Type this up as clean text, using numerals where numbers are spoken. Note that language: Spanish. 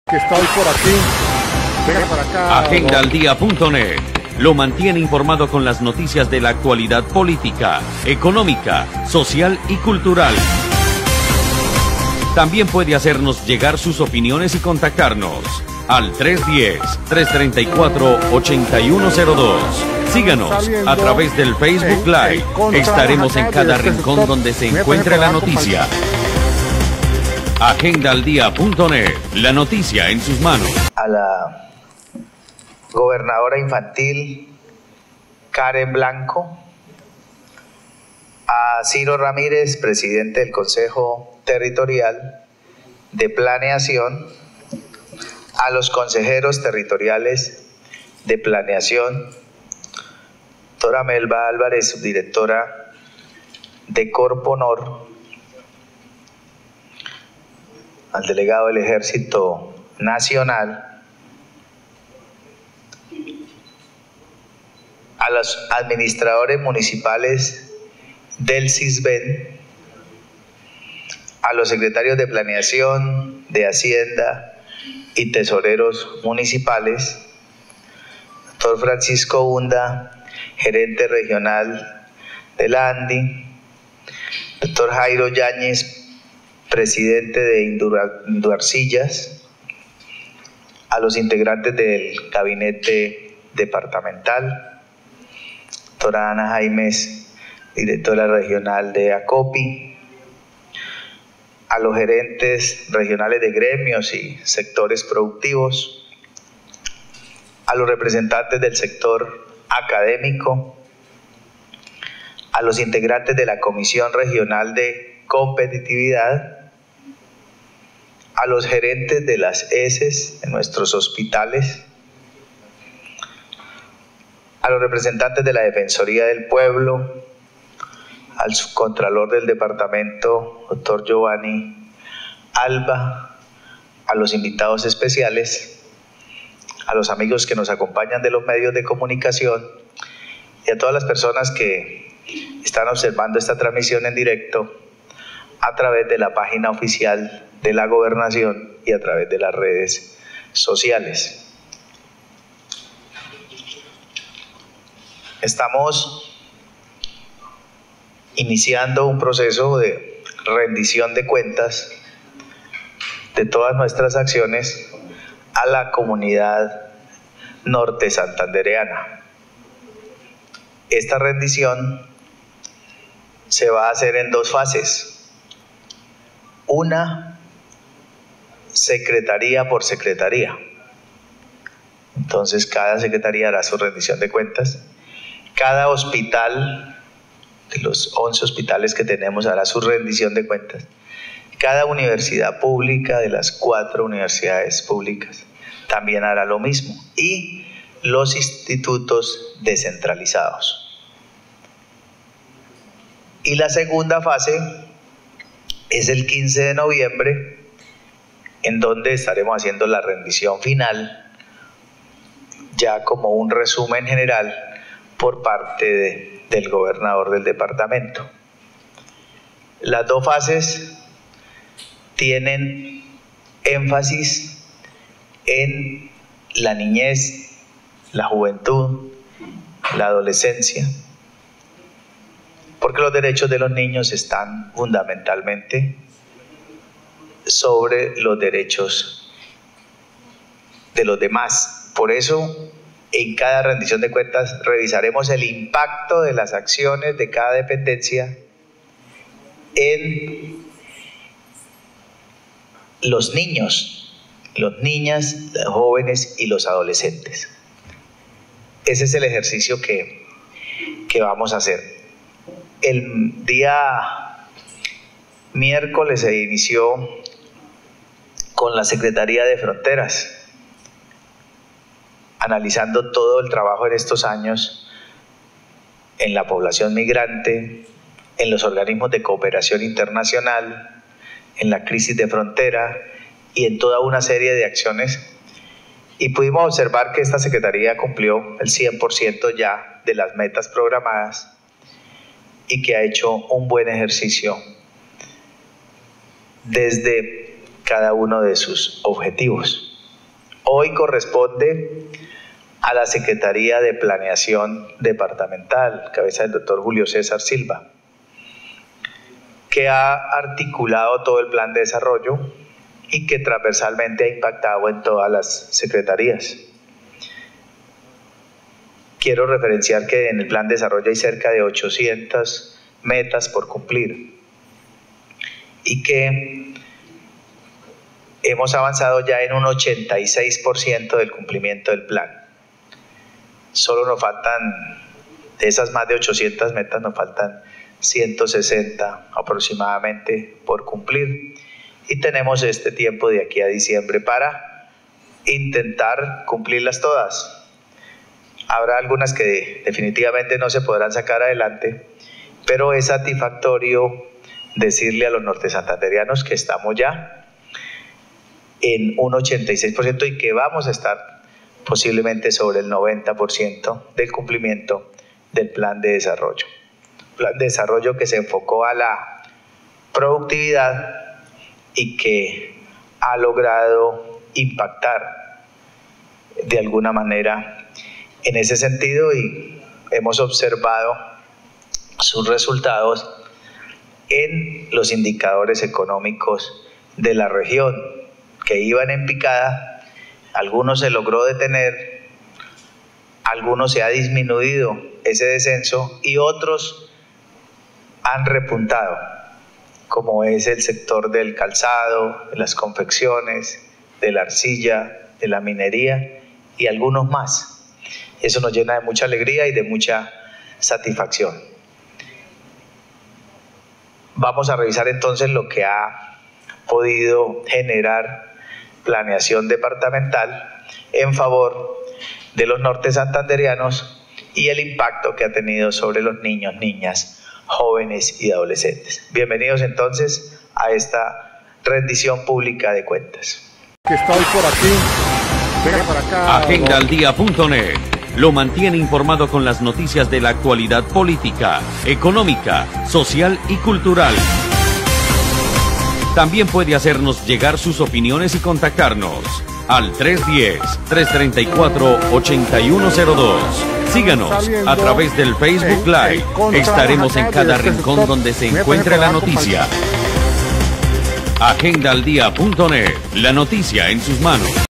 Que estoy por aquí. Venga para acá. Agendaldía.net lo mantiene informado con las noticias de la actualidad política, económica, social y cultural. También puede hacernos llegar sus opiniones y contactarnos al 310-334-8102. Síganos a través del Facebook Live. Estaremos en cada rincón donde se encuentre la noticia. Agendaldía.net, la noticia en sus manos. A la gobernadora infantil Karen Blanco, a Ciro Ramírez, presidente del Consejo Territorial de Planeación, a los consejeros territoriales de Planeación, doctora Melba Álvarez, subdirectora de Corponor, al delegado del Ejército Nacional, a los administradores municipales del CISBEN, a los secretarios de Planeación, de Hacienda y tesoreros municipales, doctor Francisco Hunda, gerente regional de la ANDI, doctor Jairo Yáñez, presidente de Induarcillas, a los integrantes del gabinete departamental, doctora Ana Jaimes, directora regional de ACOPI, a los gerentes regionales de gremios y sectores productivos, a los representantes del sector académico, a los integrantes de la Comisión Regional de Competitividad, a los gerentes de las ESES de nuestros hospitales, a los representantes de la Defensoría del Pueblo, al subcontralor del departamento, doctor Giovanni Alba, a los invitados especiales, a los amigos que nos acompañan de los medios de comunicación y a todas las personas que están observando esta transmisión en directo a través de la página oficial de la Gobernación y a través de las redes sociales. Estamos iniciando un proceso de rendición de cuentas de todas nuestras acciones a la comunidad norte santandereana. Esta rendición se va a hacer en dos fases. Una, secretaría por secretaría. Entonces cada secretaría hará su rendición de cuentas. Cada hospital, de los 11 hospitales que tenemos, hará su rendición de cuentas. Cada universidad pública de las 4 universidades públicas también hará lo mismo. Y los institutos descentralizados. Y la segunda fase es el 15 de noviembre, en donde estaremos haciendo la rendición final, ya como un resumen general por parte del gobernador del departamento. Las dos fases tienen énfasis en la niñez, la juventud, la adolescencia, porque los derechos de los niños están fundamentalmente sobre los derechos de los demás. Por eso, en cada rendición de cuentas revisaremos el impacto de las acciones de cada dependencia en los niños, las niñas, los jóvenes y los adolescentes. Ese es el ejercicio que vamos a hacer. El día miércoles se inició con la Secretaría de Fronteras, analizando todo el trabajo en estos años en la población migrante, en los organismos de cooperación internacional, en la crisis de frontera y en toda una serie de acciones. Y pudimos observar que esta Secretaría cumplió el 100% ya de las metas programadas y que ha hecho un buen ejercicio desde cada uno de sus objetivos. hoy corresponde a la Secretaría de Planeación Departamental, cabeza del doctor Julio César Silva, que ha articulado todo el plan de desarrollo y que transversalmente ha impactado en todas las secretarías. Quiero referenciar que en el plan de desarrollo hay cerca de 800 metas por cumplir y que hemos avanzado ya en un 86% del cumplimiento del plan. Solo nos faltan, de esas más de 800 metas, nos faltan 160 aproximadamente por cumplir y tenemos este tiempo de aquí a diciembre para intentar cumplirlas todas. Habrá algunas que definitivamente no se podrán sacar adelante, pero es satisfactorio decirle a los nortesantanderianos que estamos ya en un 86% y que vamos a estar posiblemente sobre el 90% del cumplimiento del plan de desarrollo. Plan de desarrollo que se enfocó a la productividad y que ha logrado impactar de alguna manera en ese sentido, y hemos observado sus resultados en los indicadores económicos de la región, que iban en picada. Algunos se logró detener, algunos se ha disminuido ese descenso y otros han repuntado, como es el sector del calzado, de las confecciones, de la arcilla, de la minería y algunos más. Eso nos llena de mucha alegría y de mucha satisfacción. Vamos a revisar entonces lo que ha podido generar planeación departamental en favor de los nortesantanderianos y el impacto que ha tenido sobre los niños, niñas, jóvenes y adolescentes. Bienvenidos entonces a esta rendición pública de cuentas. Que estoy por aquí. Venga para acá. Agendaldia.net lo mantiene informado con las noticias de la actualidad política, económica, social y cultural. También puede hacernos llegar sus opiniones y contactarnos al 310-334-8102. Síganos a través del Facebook Live. Estaremos en cada rincón donde se encuentre la noticia. Agendaldia.net, la noticia en sus manos.